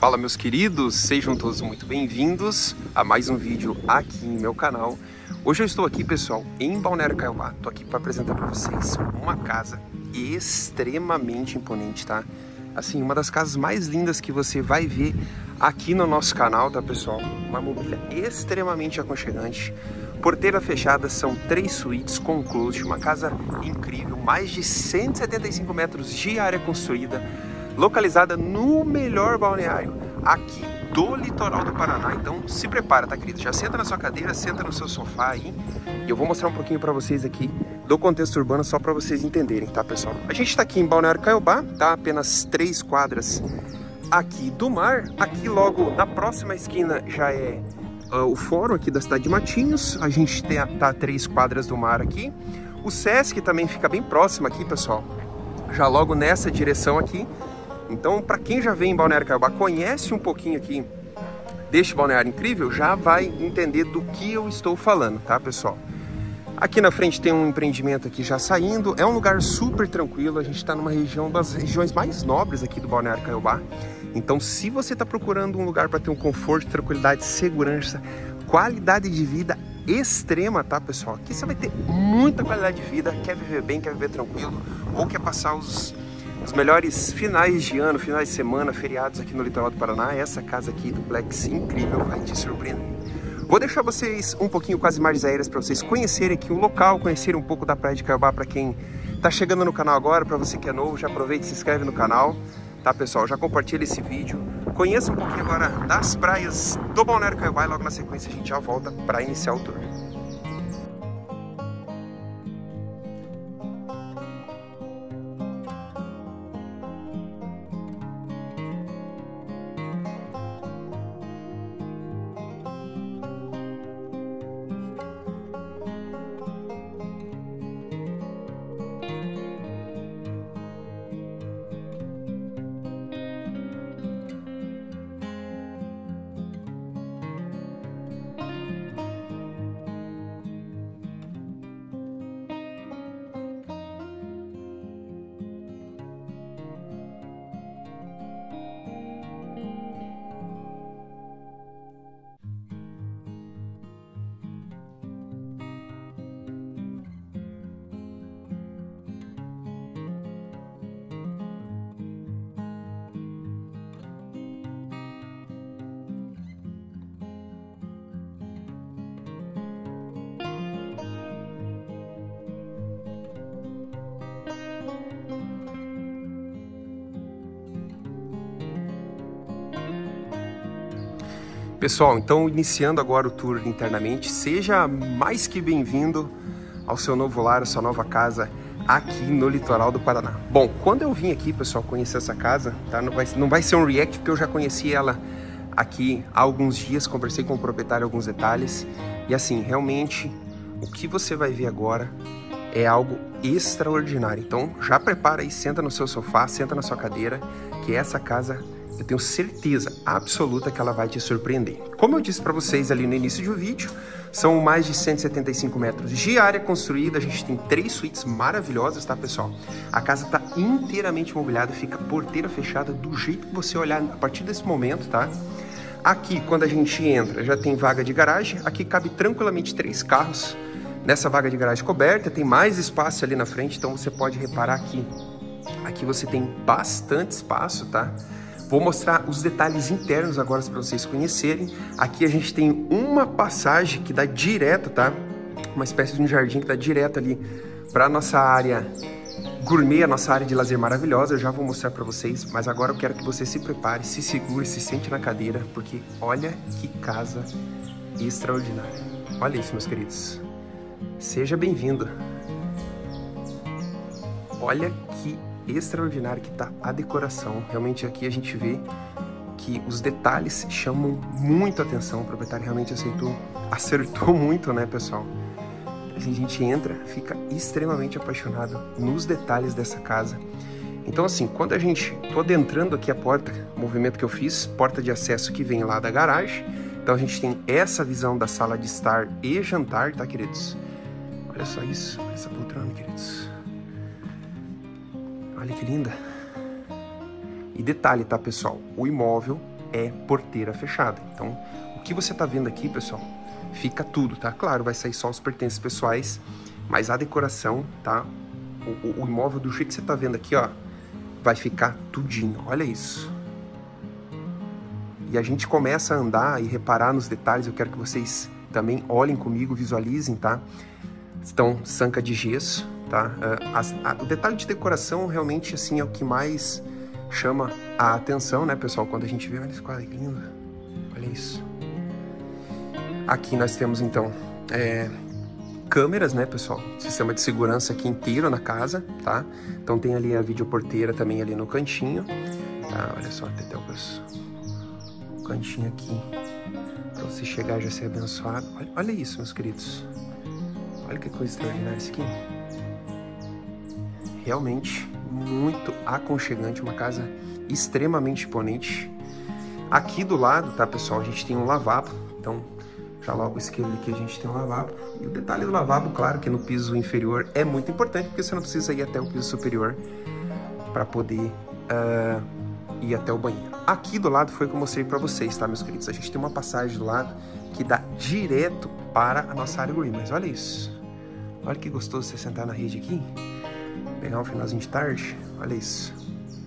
Fala, meus queridos, sejam todos muito bem-vindos a mais um vídeo aqui em meu canal. Hoje eu estou aqui, pessoal, em Balneário Caiobá. Estou aqui para apresentar para vocês uma casa extremamente imponente, tá? Assim, uma das casas mais lindas que você vai ver aqui no nosso canal, tá, pessoal? Uma mobília extremamente aconchegante. Porteira fechada, são 3 suítes com closet, uma casa incrível, mais de 175 metros de área construída, localizada no melhor balneário aqui do litoral do Paraná. Então se prepara, tá, querido? Já senta na sua cadeira, senta no seu sofá aí, e eu vou mostrar um pouquinho para vocês aqui do contexto urbano, só para vocês entenderem, tá, pessoal? A gente tá aqui em Balneário Caiobá, tá? Apenas 3 quadras aqui do mar. Aqui logo na próxima esquina já é o fórum aqui da cidade de Matinhos. A gente tá a 3 quadras do mar aqui. O Sesc também fica bem próximo aqui, pessoal, já logo nessa direção aqui. Então, para quem já vem em Balneário Caiobá, conhece um pouquinho aqui deste balneário incrível, já vai entender do que eu estou falando, tá, pessoal? Aqui na frente tem um empreendimento aqui já saindo, é um lugar super tranquilo. A gente está numa região das regiões mais nobres aqui do Balneário Caiobá. Então, se você está procurando um lugar para ter um conforto, tranquilidade, segurança, qualidade de vida extrema, tá, pessoal? Aqui você vai ter muita qualidade de vida, quer viver bem, quer viver tranquilo, ou quer passar os melhores finais de ano, finais de semana, feriados aqui no litoral do Paraná. Essa casa aqui, duplex incrível, vai te surpreender. Vou deixar vocês um pouquinho com as imagens aéreas para vocês conhecerem aqui o local, conhecerem um pouco da praia de Caiobá para quem tá chegando no canal agora. Para você que é novo, já aproveita e se inscreve no canal, tá, pessoal? Já compartilha esse vídeo. Conheça um pouquinho agora das praias do Balneário Caiobá e logo na sequência a gente já volta para iniciar o tour. Pessoal, então iniciando agora o tour internamente, seja mais que bem-vindo ao seu novo lar, à sua nova casa aqui no litoral do Paraná. Bom, quando eu vim aqui, pessoal, conhecer essa casa, tá? Não vai ser um react, porque eu já conheci ela aqui há alguns dias, conversei com o proprietário alguns detalhes, e assim, realmente, o que você vai ver agora é algo extraordinário. Então já prepara aí, senta no seu sofá, senta na sua cadeira, que essa casa, eu tenho certeza absoluta que ela vai te surpreender. Como eu disse para vocês ali no início do vídeo, são mais de 175 metros de área construída. A gente tem 3 suítes maravilhosas, tá, pessoal? A casa está inteiramente mobiliada, fica porteira fechada do jeito que você olhar a partir desse momento, tá? Aqui, quando a gente entra, já tem vaga de garagem. Aqui cabe tranquilamente 3 carros nessa vaga de garagem coberta. Tem mais espaço ali na frente, então você pode reparar aqui. Aqui você tem bastante espaço, tá? Vou mostrar os detalhes internos agora para vocês conhecerem. Aqui a gente tem uma passagem que dá direto, tá? Uma espécie de um jardim que dá direto ali para nossa área gourmet, a nossa área de lazer maravilhosa. Eu já vou mostrar para vocês, mas agora eu quero que você se prepare, se segure, se sente na cadeira, porque olha que casa extraordinária. Olha isso, meus queridos. Seja bem-vindo. Olha que extraordinário que tá a decoração. Realmente aqui a gente vê que os detalhes chamam muito a atenção. O proprietário realmente acertou muito, né, pessoal? A gente entra, fica extremamente apaixonado nos detalhes dessa casa. Então, assim, quando a gente... tô adentrando aqui a porta, o movimento que eu fiz, porta de acesso que vem lá da garagem. Então a gente tem essa visão da sala de estar e jantar, tá, queridos? Olha só isso, essa poltrona, queridos. Olha que linda. E detalhe, tá, pessoal? O imóvel é porteira fechada. Então, o que você tá vendo aqui, pessoal, fica tudo, tá? Claro, vai sair só os pertences pessoais, mas a decoração, tá? O imóvel do jeito que você tá vendo aqui, ó, vai ficar tudinho. Olha isso. E a gente começa a andar e reparar nos detalhes. Eu quero que vocês também olhem comigo, visualizem, tá? Estão sanca de gesso, tá? O detalhe de decoração realmente, assim, é o que mais chama a atenção, né, pessoal? Quando a gente vê, olha esse quadro que lindo. Olha isso. Aqui nós temos, então, câmeras, né, pessoal? Sistema de segurança aqui inteiro na casa, tá? Então tem ali a videoporteira também ali no cantinho, tá? Olha só, até o cantinho aqui pra você chegar e já ser abençoado. Olha isso, meus queridos. Olha que coisa extraordinária isso aqui. Realmente muito aconchegante, uma casa extremamente imponente. Aqui do lado, tá, pessoal, a gente tem um lavabo. Então, já logo à esquerda aqui a gente tem um lavabo. E o detalhe do lavabo, claro, que no piso inferior é muito importante, porque você não precisa ir até o piso superior para poder ir até o banheiro. Aqui do lado foi o que eu mostrei para vocês, tá, meus queridos? A gente tem uma passagem do lado que dá direto para a nossa área green. Mas olha isso. Olha que gostoso você sentar na rede aqui. Pegar um finalzinho de tarde. Olha isso.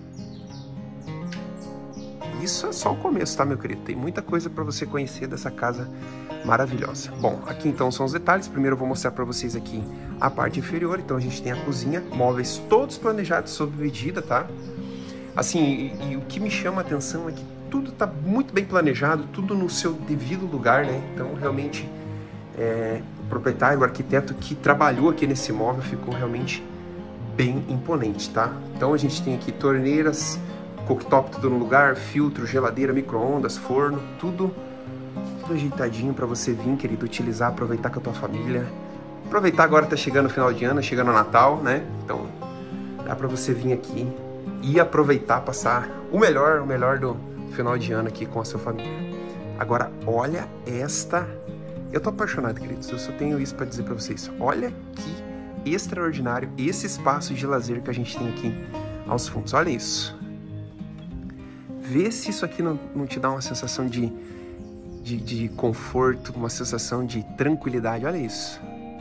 Isso é só o começo, tá, meu querido? Tem muita coisa para você conhecer dessa casa maravilhosa. Bom, aqui então são os detalhes. Primeiro eu vou mostrar para vocês aqui a parte inferior. Então a gente tem a cozinha, móveis todos planejados sob medida, tá? Assim, e o que me chama a atenção é que tudo tá muito bem planejado, tudo no seu devido lugar, né? Então realmente o proprietário, o arquiteto que trabalhou aqui nesse imóvel ficou realmente bem imponente, tá? Então a gente tem aqui torneiras, cooktop tudo no lugar, filtro, geladeira, micro-ondas, forno, tudo ajeitadinho para você vir, querido, utilizar, aproveitar com a tua família. Aproveitar agora tá chegando o final de ano, chegando o Natal, né? Então dá para você vir aqui e aproveitar, passar o melhor do final de ano aqui com a sua família. Agora, olha esta... Eu tô apaixonado, queridos, eu só tenho isso para dizer para vocês. Olha que extraordinário esse espaço de lazer que a gente tem aqui aos fundos. Olha isso. Vê se isso aqui não te dá uma sensação de conforto, uma sensação de tranquilidade. Olha isso.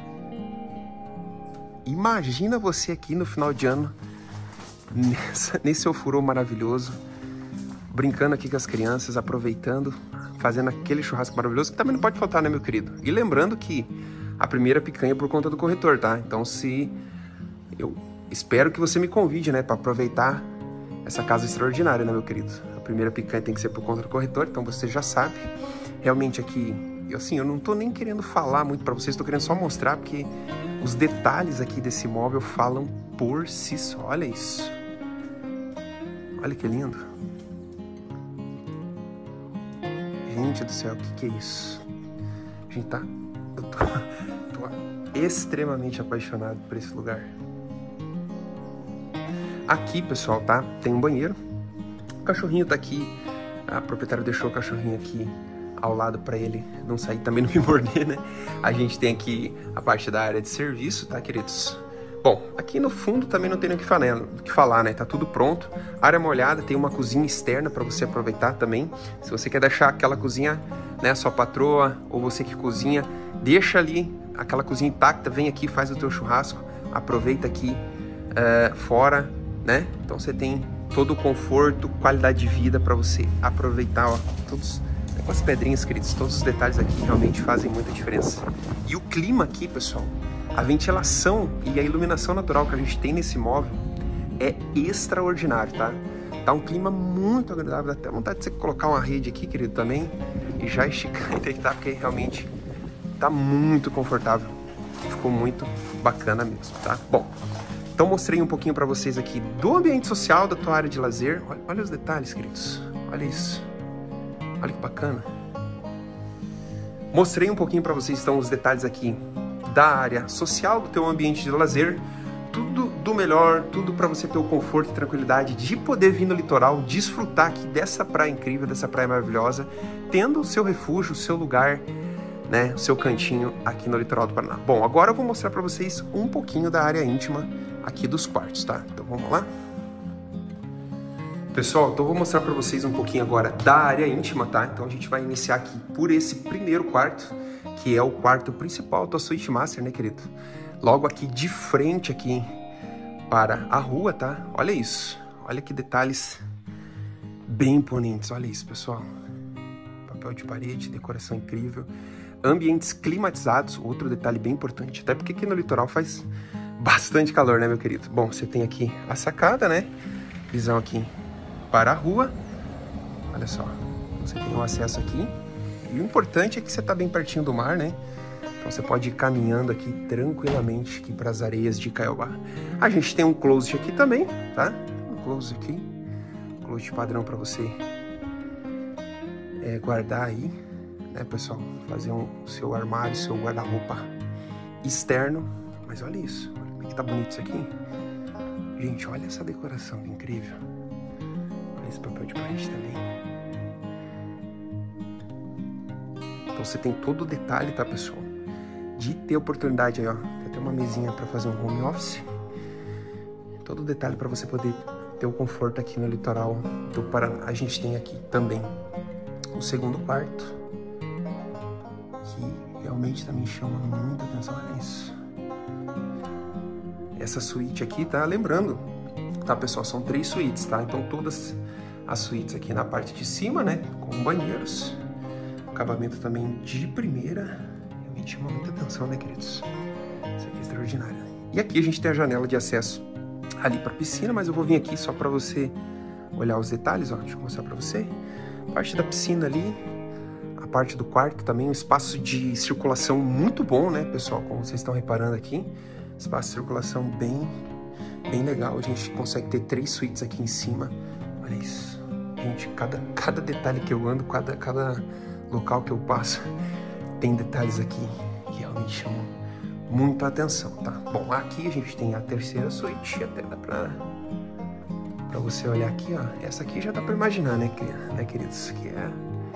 Imagina você aqui no final de ano, nesse ofurô maravilhoso, brincando aqui com as crianças, aproveitando, fazendo aquele churrasco maravilhoso, que também não pode faltar, né, meu querido? E lembrando que a primeira picanha é por conta do corretor, tá? Então, eu espero que você me convide, né, para aproveitar essa casa extraordinária, né, meu querido? A primeira picanha tem que ser por conta do corretor, então você já sabe. Realmente aqui, eu não tô nem querendo falar muito para vocês, tô querendo só mostrar, porque os detalhes aqui desse imóvel falam por si só. Olha isso. Olha que lindo. Gente do céu, o que é isso? A gente eu tô extremamente apaixonado por esse lugar. Aqui, pessoal, tá? Tem um banheiro. O cachorrinho tá aqui. A proprietária deixou o cachorrinho aqui ao lado para ele não sair, também não me morder, né? A gente tem aqui a parte da área de serviço, tá, queridos? Bom, aqui no fundo também não tem o que falar, né? Tá tudo pronto. Área molhada, tem uma cozinha externa para você aproveitar também. Se você quer deixar aquela cozinha, né, sua patroa ou você que cozinha, deixa ali aquela cozinha intacta, vem aqui, faz o teu churrasco, aproveita aqui fora, né? Então você tem todo o conforto, qualidade de vida para você aproveitar, ó, todos com as pedrinhas, queridos, todos os detalhes aqui realmente fazem muita diferença. E o clima aqui, pessoal, a ventilação e a iluminação natural que a gente tem nesse imóvel é extraordinário, tá? Tá um clima muito agradável, dá até vontade de você colocar uma rede aqui, querido, também, e já esticar e deitar, porque realmente tá muito confortável. Ficou muito bacana mesmo, tá? Bom, então mostrei um pouquinho para vocês aqui do ambiente social, da tua área de lazer. Olha os detalhes, queridos, olha isso. Olha que bacana. Mostrei um pouquinho para vocês, então, os detalhes aqui da área social, do teu ambiente de lazer. Tudo do melhor, tudo para você ter o conforto e tranquilidade de poder vir no litoral, desfrutar aqui dessa praia incrível, dessa praia maravilhosa, tendo o seu refúgio, o seu lugar, né, o seu cantinho aqui no litoral do Paraná. Bom, agora eu vou mostrar para vocês um pouquinho da área íntima aqui dos quartos, tá? Então vamos lá? Pessoal, então eu vou mostrar para vocês um pouquinho agora da área íntima, tá? Então a gente vai iniciar aqui por esse primeiro quarto, que é o quarto principal da Suite Master, né, querido? Logo aqui de frente aqui para a rua, tá? Olha isso. Olha que detalhes bem imponentes. Olha isso, pessoal. Papel de parede, decoração incrível. Ambientes climatizados, outro detalhe bem importante. Até porque aqui no litoral faz bastante calor, né, meu querido? Bom, você tem aqui a sacada, né? Visão aqui para a rua. Olha só. Você tem o acesso aqui. E o importante é que você está bem pertinho do mar, né? Então você pode ir caminhando aqui tranquilamente aqui para as areias de Caiobá. A gente tem um closet aqui também, tá? Um closet aqui. Um closet padrão para você guardar aí, né, pessoal? Fazer seu armário, seu guarda-roupa externo. Mas olha isso. Olha como é que tá bonito isso aqui. Gente, olha essa decoração incrível. Olha esse papel de parede também. Então você tem todo o detalhe, tá, pessoal? De ter oportunidade aí, ó. Tem até uma mesinha para fazer um home office. Todo o detalhe para você poder ter o conforto aqui no litoral do Paraná. A gente tem aqui também o segundo quarto, que realmente também chama muita atenção. Olha isso. Essa suíte aqui, tá? Lembrando, tá, pessoal? São 3 suítes, tá? Então todas as suítes aqui na parte de cima, né? Com banheiros. Acabamento também de primeira. Realmente chama muita atenção, né, queridos? Isso aqui é extraordinário. E aqui a gente tem a janela de acesso ali para a piscina, mas eu vou vir aqui só para você olhar os detalhes, ó. Deixa eu mostrar para você. A parte da piscina ali, a parte do quarto também, um espaço de circulação muito bom, né, pessoal? Como vocês estão reparando aqui, espaço de circulação bem legal. A gente consegue ter 3 suítes aqui em cima. Olha isso. Gente, cada detalhe que eu ando, cada local que eu passo, tem detalhes aqui que realmente chamam muita atenção, tá? Bom, aqui a gente tem a terceira suíte, até dá pra você olhar aqui, ó. Essa aqui já dá pra imaginar, né, queridos? Que é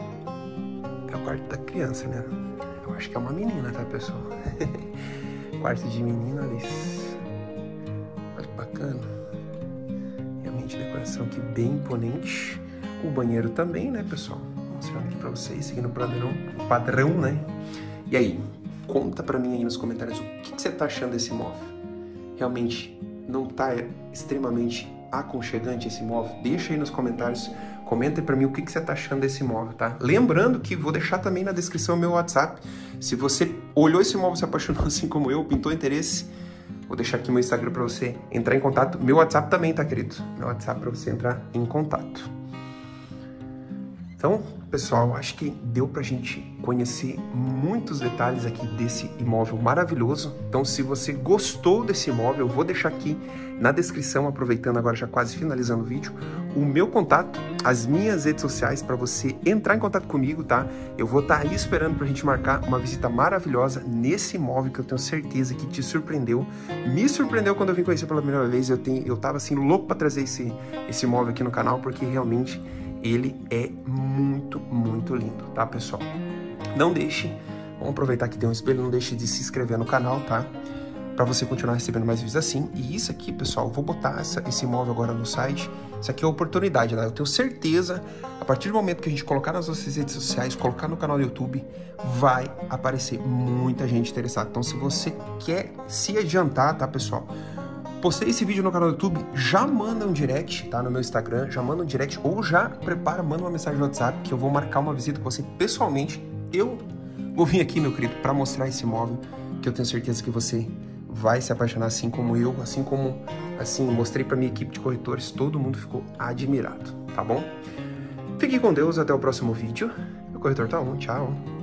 o quarto da criança, né? Eu acho que é uma menina, tá, pessoal? Quarto de menina, olha isso. Olha que bacana. Realmente decoração aqui bem imponente. O banheiro também, né, pessoal? Mostrando aqui pra vocês, seguindo o padrão, né? E aí, conta pra mim aí nos comentários o que você tá achando desse móvel. Realmente não tá extremamente aconchegante esse móvel? Deixa aí nos comentários, comenta aí pra mim o que você tá achando desse móvel, tá? Lembrando que vou deixar também na descrição o meu WhatsApp. Se você olhou esse móvel, se apaixonou assim como eu, pintou interesse, vou deixar aqui meu Instagram pra você entrar em contato. Meu WhatsApp também, tá, querido? Meu WhatsApp pra você entrar em contato. Então, pessoal, acho que deu pra gente conhecer muitos detalhes aqui desse imóvel maravilhoso. Então, se você gostou desse imóvel, eu vou deixar aqui na descrição, aproveitando agora, já quase finalizando o vídeo, o meu contato, as minhas redes sociais para você entrar em contato comigo, tá? Eu vou estar aí esperando pra gente marcar uma visita maravilhosa nesse imóvel que eu tenho certeza que te surpreendeu. Me surpreendeu quando eu vim conhecer pela primeira vez. Eu tava assim louco para trazer esse imóvel aqui no canal, porque realmente ele é muito lindo, tá, pessoal? Não deixe, vamos aproveitar que tem um espelho, não deixe de se inscrever no canal, tá? Pra você continuar recebendo mais vídeos assim. E isso aqui, pessoal, eu vou botar esse imóvel agora no site. Isso aqui é uma oportunidade, né? Eu tenho certeza, a partir do momento que a gente colocar nas nossas redes sociais, colocar no canal do YouTube, vai aparecer muita gente interessada. Então, se você quer se adiantar, tá, pessoal? Postei esse vídeo no canal do YouTube, já manda um direct, tá? No meu Instagram, já manda um direct ou já manda uma mensagem no WhatsApp que eu vou marcar uma visita com você pessoalmente. Eu vou vir aqui, meu querido, para mostrar esse imóvel que eu tenho certeza que você vai se apaixonar assim como eu, assim mostrei para minha equipe de corretores, todo mundo ficou admirado, tá bom? Fique com Deus, até o próximo vídeo. O corretor tá on, tchau.